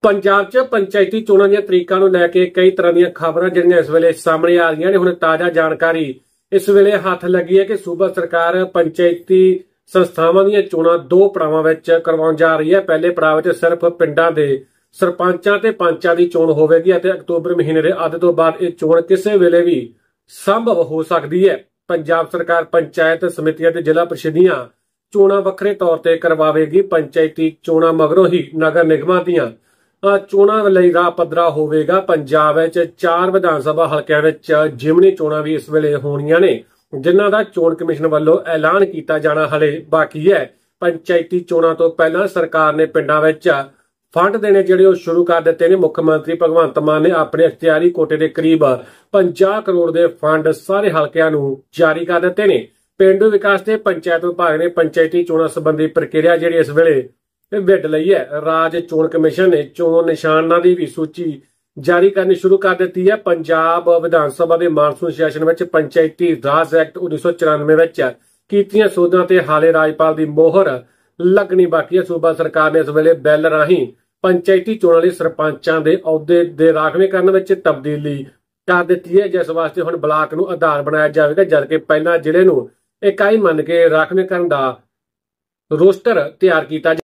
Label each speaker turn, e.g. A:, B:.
A: ਪੰਜਾਬ 'ਚ ਪੰਚਾਇਤੀ ਚੋਣਾਂ ਦੀਆਂ ਤਰੀਕਾਂ ਨੂੰ ਲੈ ਕੇ ਕਈ ਤਰ੍ਹਾਂ ਦੀਆਂ ਖਬਰਾਂ ਜਿਹੜੀਆਂ ਇਸ ਵੇਲੇ ਸਾਹਮਣੇ ਆ ਰਹੀਆਂ ਨੇ। ਹੁਣ ਤਾਜ਼ਾ ਜਾਣਕਾਰੀ ਇਸ ਵੇਲੇ ਹੱਥ ਲੱਗੀ ਹੈ ਕਿ ਸੂਬਾ ਸਰਕਾਰ ਪੰਚਾਇਤੀ ਸੰਸਥਾਵਾਂ ਦੀਆਂ ਚੋਣਾਂ 2 ਪੜਾਵਾਂ ਵਿੱਚ ਕਰਵਾਉਣ ਜਾ ਰਹੀ ਹੈ। ਪਹਿਲੇ ਪੜਾਅ ਵਿੱਚ ਸਿਰਫ ਪਿੰਡਾਂ ਦੇ ਸਰਪੰਚਾਂ ਤੇ ਪੰਚਾਂ ਦੀ ਚੋਣ ਹੋਵੇਗੀ ਅਤੇ ਅਕਤੂਬਰ ਮਹੀਨੇ ਦੇ ਅੱਧ ਤੋਂ ਬਾਅਦ ਇਹ ਚੋਣ ਕਿਸੇ ਵੇਲੇ ਵੀ ਸੰਭਵ ਹੋ ਸਕਦੀ ਹੈ। ਪੰਜਾਬ ਸਰਕਾਰ ਪੰਚਾਇਤ ਸਮਿਤੀਆਂ ਤੇ ਜ਼ਿਲ੍ਹਾ ਪ੍ਰੀਸ਼ਦੀਆਂ ਚੋਣਾਂ ਵੱਖਰੇ ਤੌਰ ਤੇ ਕਰਵਾਵੇਗੀ। ਪੰਚਾਇਤੀ ਚੋਣਾਂ ਮਗਰੋਂ ਹੀ ਨਗਰ ਨਿਗਮਾਂ ਦੀਆਂ ਚੋਣਾਂ ਲਈ ਰਾਹ ਪੱਧਰਾ ਹੋਵੇਗਾ। ਪੰਜਾਬ ਵਿੱਚ 4 ਵਿਧਾਨ ਸਭਾ ਹਲਕਿਆਂ ਵਿੱਚ ਜਿਮਨੀ ਚੋਣਾਂ ਵੀ ਇਸ ਵੇਲੇ ਹੋਣੀਆਂ ਨੇ, ਜਿਨ੍ਹਾਂ ਦਾ ਚੋਣ ਕਮਿਸ਼ਨ ਵੱਲੋਂ ਐਲਾਨ ਕੀਤਾ ਜਾਣਾ ਹਲੇ ਬਾਕੀ ਹੈ। ਪੰਚਾਇਤੀ ਚੋਣਾਂ ਤੋਂ ਪਹਿਲਾਂ ਸਰਕਾਰ ਨੇ ਪਿੰਡਾਂ ਵਿੱਚ ਫੰਡ ਦੇਣੇ ਜਿਹੜੇ ਉਹ ਸ਼ੁਰੂ ਕਰ ਦਿੱਤੇ ਨੇ। ਮੁੱਖ ਮੰਤਰੀ ਭਗਵੰਤ ਮਾਨ ਨੇ ਆਪਣੇ ਅਖਤਿਆਰੀ ਕੋਟੇ ਦੇ ਕਰੀਬ 50 ਕਰੋੜ ਦੇ ਫੰਡ ਸਾਰੇ ਹਲਕਿਆਂ ਨੂੰ ਜਾਰੀ ਕਰ ਦਿੱਤੇ ਨੇ। ਪੇਂਡੂ ਵਿਕਾਸ ਤੇ ਪੰਚਾਇਤ ਵਿਭਾਗ ਨੇ ਪੰਚਾਇਤੀ ਚੋਣਾਂ ਸੰਬੰਧੀ ਪ੍ਰਕਿਰਿਆ ਜਿਹੜੀ ਇਸ ਵੇਲੇ ਵਿੱਢ ਲਈ ਹੈ। ਰਾਜ ਚੋਣ ਕਮਿਸ਼ਨ ਨੇ ਚੋਣ ਨਿਸ਼ਾਨਾਂ ਦੀ ਵੀ ਸੂਚੀ ਜਾਰੀ ਕਰਨੀ ਸ਼ੁਰੂ ਕਰ ਦਿੱਤੀ ਹੈ। ਪੰਜਾਬ ਵਿਧਾਨ ਸਭਾ ਦੇ ਮਾਨਸੂਨ ਸੈਸ਼ਨ ਵਿੱਚ ਪੰਚਾਇਤੀ ਰਾਜ ਐਕਟ 1994 ਵਿੱਚ ਕੀਤੀਆਂ ਸੋਧਾਂ ਤੇ ਹਾਲੇ ਰਾਜਪਾਲ ਦੀ ਮੋਹਰ ਲੱਗਣੀ ਬਾਕੀ ਹੈ। ਸੂਬਾ ਸਰਕਾਰ ਨੇ ਇਸ ਵੇਲੇ ਬਿੱਲ ਰਾਹੀਂ ਪੰਚਾਇਤੀ ਚੋਣਾਂ ਲਈ ਸਰਪੰਚਾਂ ਦੇ ਅਹੁਦੇ ਦੇ ਰਾਖਵੇਂਕਰਨ ਵਿੱਚ ਤਬਦੀਲੀ ਕਰ ਦਿੱਤੀ ਹੈ, ਜਿਸ ਵਾਸਤੇ ਹੁਣ ਬਲਾਕ ਨੂੰ ਆਧਾਰ ਬਣਾਇਆ ਜਾਵੇਗਾ, ਜਦਕਿ ਪਹਿਲਾਂ ਜ਼ਿਲ੍ਹੇ ਨੂੰ ਇਕਾਈ ਮੰਨ ਕੇ ਰਾਖਵੇਂਕਰਨ ਦਾ ਰੋਸਟਰ ਤਿਆਰ ਕੀਤਾ